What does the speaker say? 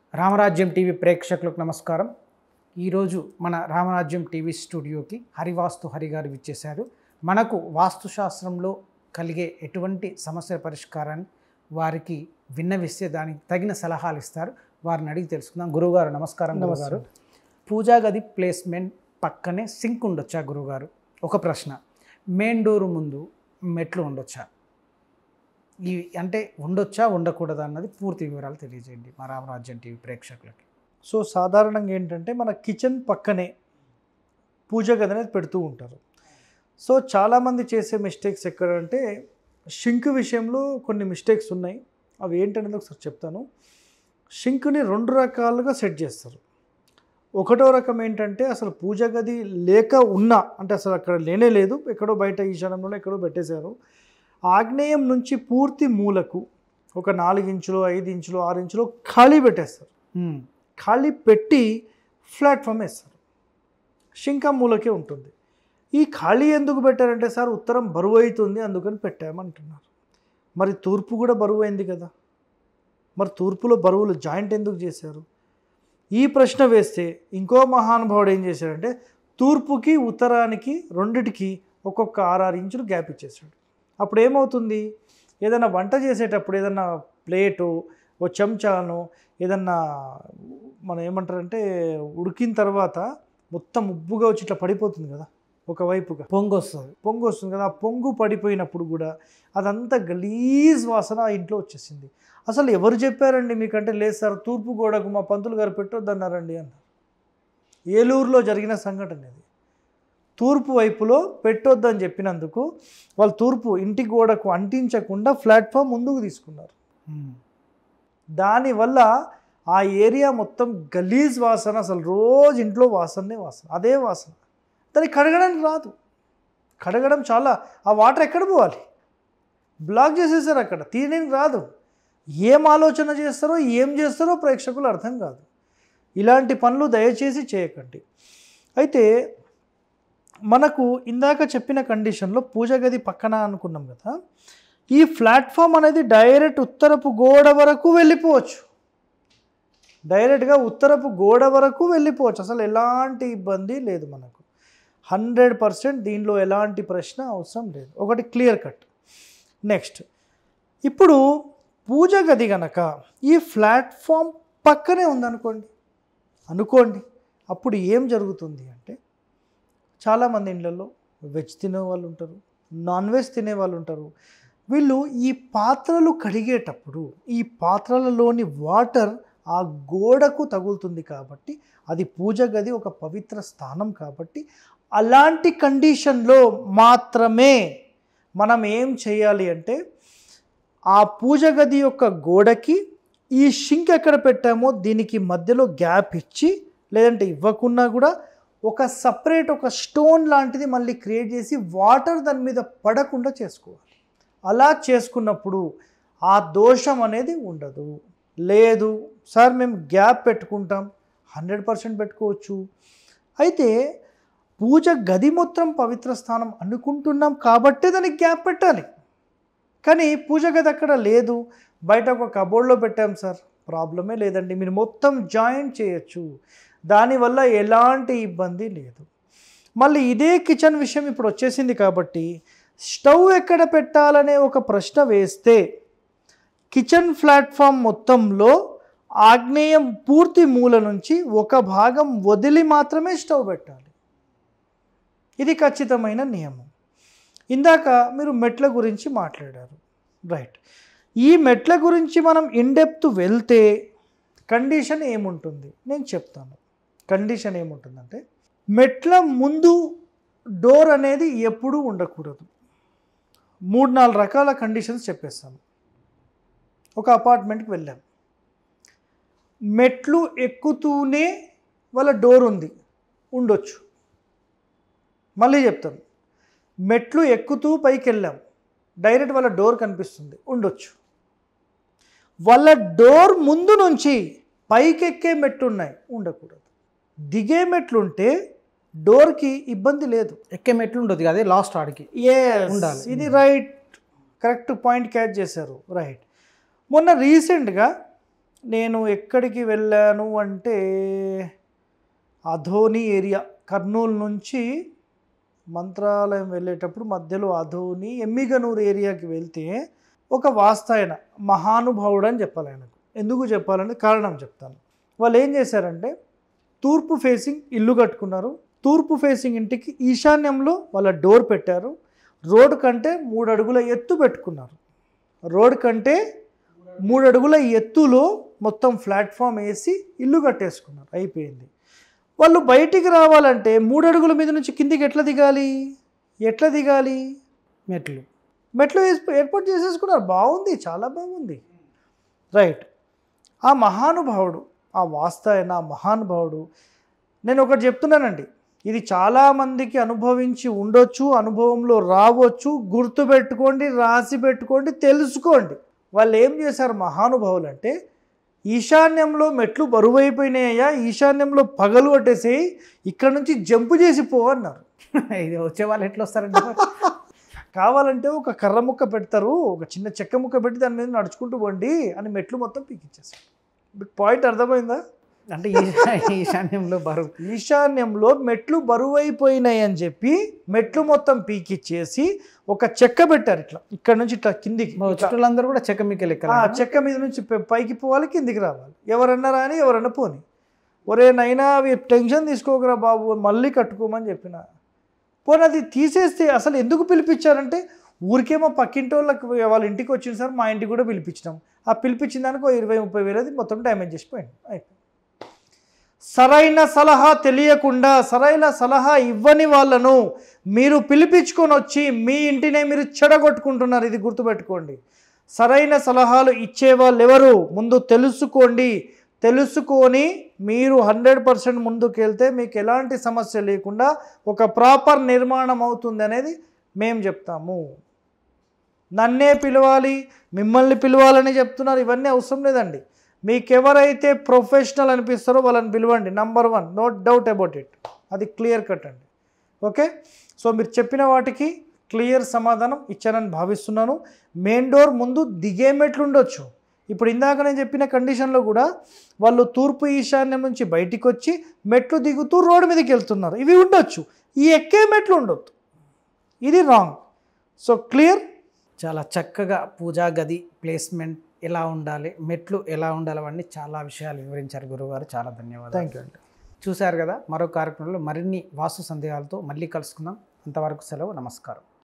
రామరాజ్యం TV ప్రేక్షకులకు నమస్కారం. ఈరోజు మన రామరాజ్యం టీవీ స్టూడియోకి హరివాస్తు హరి గారు విచ్చేశారు. మనకు వాస్తుశాస్త్రంలో కలిగే ఎటువంటి సమస్య పరిష్కారాన్ని వారికి విన్నవిస్తే దానికి తగిన సలహాలు ఇస్తారు. వారిని అడిగి తెలుసుకుందాం. గురువుగారు నమస్కారం. గురువుగారు, పూజా గది ప్లేస్మెంట్ పక్కనే సింక్ ఉండొచ్చా గురువుగారు? ఒక ప్రశ్న, మెయిన్ డోర్ ముందు మెట్లు ఉండొచ్చా? ఇవి అంటే ఉండొచ్చా ఉండకూడదా అన్నది పూర్తి వివరాలు తెలియజేయండి మా రామరాజ్యం టీవీ ప్రేక్షకులకి. సో సాధారణంగా ఏంటంటే మన కిచెన్ పక్కనే పూజ గది అనేది పెడుతూ ఉంటారు. సో చాలామంది చేసే మిస్టేక్స్ ఎక్కడంటే షింక్ విషయంలో కొన్ని మిస్టేక్స్ ఉన్నాయి. అవి ఏంటనేది ఒకసారి చెప్తాను. షింక్ని రెండు రకాలుగా సెట్ చేస్తారు. ఒకటో రకం ఏంటంటే అసలు పూజ గది లేక ఉన్నా, అంటే అసలు అక్కడ లేనే లేదు, ఎక్కడో బయట ఈశాన్యంలో ఎక్కడో పెట్టేశారు. ఆగ్నేయం నుంచి పూర్తి మూలకు ఒక 4 ఇంచులు 5 ఇంచులు 6 ఇంచులు ఖాళీ పెట్టేస్తారు. ఖాళీ పెట్టి ప్లాట్ఫామ్ వేస్తారు. షింక మూలకే ఉంటుంది. ఈ ఖాళీ ఎందుకు పెట్టారంటే సార్ ఉత్తరం బరువు అవుతుంది అందుకని పెట్టామంటున్నారు. మరి తూర్పు కూడా బరువు అయింది కదా, మరి తూర్పులో బరువులు జాయింట్ ఎందుకు చేశారు? ఈ ప్రశ్న వేస్తే ఇంకో మహానుభావుడు ఏం చేశాడంటే తూర్పుకి ఉత్తరానికి రెండిటికి ఒక్కొక్క 6 ఇంచులు గ్యాప్ ఇచ్చేసాడు. అప్పుడు ఏమవుతుంది, ఏదైనా వంట చేసేటప్పుడు ఏదన్నా ప్లేటు ఓ చెంచాను ఏదన్నా మనం ఏమంటారంటే ఉడికిన తర్వాత మొత్తం ఉబ్బుగా వచ్చి ఇట్లా పడిపోతుంది కదా, ఒకవైపుగా పొంగు వస్తుంది కదా. ఆ పొంగు పడిపోయినప్పుడు కూడా అదంతా గలీజ్ వాసన ఆ ఇంట్లో వచ్చేసింది. అసలు ఎవరు చెప్పారండి మీకంటే, లేదు సార్ తూర్పు గోడకు మా పంతులు గారు పెట్టొద్దన్నారండి అన్నారు. ఏలూరులో జరిగిన సంఘటన ఇది. తూర్పు వైపులో పెట్టొద్దని చెప్పినందుకు వాళ్ళు తూర్పు ఇంటి గోడకు అంటించకుండా ప్లాట్ఫామ్ ముందుకు తీసుకున్నారు. దానివల్ల ఆ ఏరియా మొత్తం గలీజ్ వాసన, అసలు రోజు ఇంట్లో వాసనే వాసన, అదే వాసన. దాన్ని కడగడానికి రాదు. కడగడం చాలా, ఆ వాటర్ ఎక్కడ పోవాలి? బ్లాక్ చేసేసారు, అక్కడ తీయడానికి రాదు. ఏం ఆలోచన చేస్తారో ఏం చేస్తారో ప్రేక్షకులు అర్థం కాదు. ఇలాంటి పనులు దయచేసి చేయకండి. అయితే మనకు ఇందాక చెప్పిన కండిషన్లో పూజ గది పక్కన అనుకున్నాం కదా, ఈ ప్లాట్ఫామ్ అనేది డైరెక్ట్ ఉత్తరపు గోడ వరకు వెళ్ళిపోవచ్చు. డైరెక్ట్గా ఉత్తరపు గోడ వరకు వెళ్ళిపోవచ్చు. అసలు ఎలాంటి ఇబ్బంది లేదు మనకు. 100% దీనిలో ఎలాంటి ప్రశ్న అవసరం లేదు. ఒకటి క్లియర్ కట్. నెక్స్ట్, ఇప్పుడు పూజ గది కనుక ఈ ప్లాట్ఫామ్ పక్కనే ఉందనుకోండి, అప్పుడు ఏం జరుగుతుంది అంటే, చాలామంది ఇళ్ళల్లో వెజ్ తినే వాళ్ళు ఉంటారు, నాన్ వెజ్ తినే వాళ్ళు ఉంటారు. వీళ్ళు ఈ పాత్రలు కడిగేటప్పుడు ఈ పాత్రలలోని వాటర్ ఆ గోడకు తగులుతుంది కాబట్టి అది పూజ గది ఒక పవిత్ర స్థానం కాబట్టి అలాంటి కండిషన్లో మాత్రమే మనం ఏం చేయాలి అంటే, ఆ పూజ గది యొక్క గోడకి ఈ షింక్ ఎక్కడ పెట్టామో దీనికి మధ్యలో గ్యాప్ ఇచ్చి, లేదంటే ఇవ్వకున్నా కూడా ఒక సపరేట్ ఒక స్టోన్ లాంటిది మళ్ళీ క్రియేట్ చేసి వాటర్ దాని మీద పడకుండా చేసుకోవాలి. అలా చేసుకున్నప్పుడు ఆ దోషం అనేది ఉండదు. లేదు సార్ మేము గ్యాప్ పెట్టుకుంటాం, 100% పెట్టుకోవచ్చు. అయితే పూజ గది మొత్తం పవిత్ర స్థానం అనుకుంటున్నాం కాబట్టే దానికి గ్యాప్ పెట్టాలి. కానీ పూజ గది అక్కడ లేదు, బయట ఒక కబోర్డ్లో పెట్టాం సార్, ప్రాబ్లమే లేదండి, మీరు మొత్తం జాయింట్ చేయొచ్చు, దానివల్ల ఎలాంటి ఇబ్బంది లేదు. మళ్ళీ ఇదే కిచెన్ విషయం ఇప్పుడు వచ్చేసింది కాబట్టి స్టవ్ ఎక్కడ పెట్టాలనే ఒక ప్రశ్న వేస్తే కిచెన్ ప్లాట్ఫామ్ మొత్తంలో ఆగ్నేయం పూర్తి మూల నుంచి ఒక భాగం వదిలి మాత్రమే స్టవ్ పెట్టాలి. ఇది ఖచ్చితమైన నియమం. ఇందాక మీరు మెట్ల గురించి మాట్లాడారు, రైట్. ఈ మెట్ల గురించి మనం ఇన్డెప్త్ వెళ్తే కండిషన్ ఏముంటుంది నేను చెప్తాను. కండిషన్ ఏముంటుందంటే, మెట్ల ముందు డోర్ అనేది ఎప్పుడూ ఉండకూడదు. 3-4 రకాల కండిషన్స్ చెప్పేస్తాను. ఒక అపార్ట్మెంట్కి వెళ్ళాం, మెట్లు ఎక్కుతూనే వాళ్ళ డోర్ ఉండొచ్చు. మళ్ళీ చెప్తాను, మెట్లు ఎక్కుతూ పైకి వెళ్ళాం, డైరెక్ట్ వాళ్ళ డోర్ కనిపిస్తుంది, ఉండొచ్చు. వాళ్ళ డోర్ ముందు నుంచి పైకి ఎక్కే మెట్లు ఉన్నాయి, ఉండకూడదు. దిగే మెట్లుంటే డోర్కి ఇబ్బంది లేదు, ఎక్కే మెట్లు ఉండదు, అదే లాస్ట్ ఆడికి ఉండాలి. ఇది రైట్, కరెక్ట్ పాయింట్ క్యాచ్ చేశారు, రైట్. మొన్న రీసెంట్గా నేను ఎక్కడికి వెళ్ళాను అంటే అధోని ఏరియా, కర్నూలు నుంచి మంత్రాలయం వెళ్ళేటప్పుడు మధ్యలో అధోని ఎమ్మిగనూరు ఏరియాకి వెళ్తే ఒక వాస్తాయన మహానుభావుడు అని చెప్పాలి ఆయనకు. ఎందుకు చెప్పాలని కారణం చెప్తాను. వాళ్ళు ఏం చేశారంటే తూర్పు ఫేసింగ్ ఇల్లు కట్టుకున్నారు. తూర్పు ఫేసింగ్ ఇంటికి ఈశాన్యంలో వాళ్ళ డోర్ పెట్టారు. రోడ్ కంటే 3 అడుగుల ఎత్తు పెట్టుకున్నారు. రోడ్ కంటే 3 అడుగుల ఎత్తులో మొత్తం ప్లాట్ఫామ్ వేసి ఇల్లు కట్టేసుకున్నారు. అయిపోయింది. వాళ్ళు బయటికి రావాలంటే 3 అడుగుల మీద నుంచి కిందికి ఎట్లా దిగాలి? మెట్లు ఏర్పాటు చేసేసుకున్నారు. బాగుంది, చాలా బాగుంది. రైట్. ఆ మహానుభావుడు, ఆ వాస్తాయన మహానుభావుడు, నేను ఒకటి చెప్తున్నానండి, ఇది చాలామందికి అనుభవించి ఉండొచ్చు, అనుభవంలో రావచ్చు. గుర్తుపెట్టుకోండి, రాసి పెట్టుకోండి, తెలుసుకోండి. వాళ్ళు ఏం చేశారు మహానుభావులు అంటే, ఈశాన్యంలో మెట్లు బరువైపోయినాయా, ఈశాన్యంలో పగలు కొట్టేసేయి, ఇక్కడ నుంచి జంపు చేసి పో అన్నారు. ఇది వచ్చే వాళ్ళు ఎట్లా వస్తారండి? కావాలంటే ఒక కర్ర ముక్క పెడతారు, ఒక చిన్న చెక్క ముక్క పెట్టి దాని మీద నడుచుకుంటూ పోండి అని మెట్లు మొత్తం పీకిచ్చేస్తారు. మీకు పాయింట్ అర్థమైందా? అంటే ఈశాన్యంలో మెట్లు బరువైపోయినాయి అని చెప్పి మెట్లు మొత్తం పీకిచ్చేసి ఒక చెక్క పెట్టారు. ఇట్లా ఇక్కడ నుంచి ఇట్లా కిందికి చుట్టూలందరూ కూడా చెక్క మీకు లెక్క, చెక్క మీద నుంచి పైకి పోవాలి, కిందికి రావాలి. ఎవరన్నా రాని, ఎవరన్నా పోని. ఒరే నైనా అవి టెన్షన్ తీసుకోకరా బాబు, మళ్ళీ కట్టుకోమని చెప్పిన. పోనీ అది తీసేస్తే అసలు ఎందుకు పిలిపించారంటే, ఊరికేమో పక్కింటి వాళ్ళ ఇంటికి వచ్చింది సార్, మా ఇంటికి కూడా పిలిపించినాం. ఆ పిలిపించిన దానికి 20-30 వేలు అది మొత్తం డ్యామేజ్ చేసిపోయింది. అయిపోయింది. సరైన సలహా తెలియకుండా, సరైన సలహా ఇవ్వని వాళ్ళను మీరు పిలిపించుకొని వచ్చి మీ ఇంటినే మీరు చెడగొట్టుకుంటున్నారు. ఇది గుర్తుపెట్టుకోండి. సరైన సలహాలు ఇచ్చేవాళ్ళు ఎవరు ముందు తెలుసుకోండి. తెలుసుకొని మీరు 100% ముందుకు వెళ్తే మీకు ఎలాంటి సమస్య లేకుండా ఒక ప్రాపర్ నిర్మాణం అవుతుంది అనేది మేము చెప్తాము. నన్నే పిలవాలి, మిమ్మల్ని పిలవాలని చెప్తున్నారు, ఇవన్నీ అవసరం లేదండి. మీకు ఎవరైతే ప్రొఫెషనల్ అనిపిస్తారో వాళ్ళని పిలవండి. Number 1, no doubt about it. అది క్లియర్ కట్ అండి. ఓకే, సో మీరు చెప్పిన వాటికి క్లియర్ సమాధానం ఇచ్చానని భావిస్తున్నాను. మెయిన్ డోర్ ముందు దిగే మెట్లు ఉండొచ్చు. ఇప్పుడు ఇందాక నేను చెప్పిన కండిషన్లో కూడా వాళ్ళు తూర్పు ఈశాన్యం నుంచి బయటికి వచ్చి మెట్లు దిగుతూ రోడ్డు మీదకి వెళ్తున్నారు. ఇవి ఉండొచ్చు, ఈ ఎక్కే మెట్లు ఉండొద్దు. ఇది రాంగ్. So clear. చాలా చక్కగా పూజా గది ప్లేస్మెంట్ ఎలా ఉండాలి, మెట్లు ఎలా ఉండాలి, అవన్నీ చాలా విషయాలు వివరించారు గురువుగారు. చాలా ధన్యవాదాలు. థ్యాంక్ యూ అండి. చూశారు కదా, మరో కార్యక్రమంలో మరిన్ని వాస్తు సందేహాలతో మళ్ళీ కలుసుకుందాం. అంతవరకు సెలవు. నమస్కారం.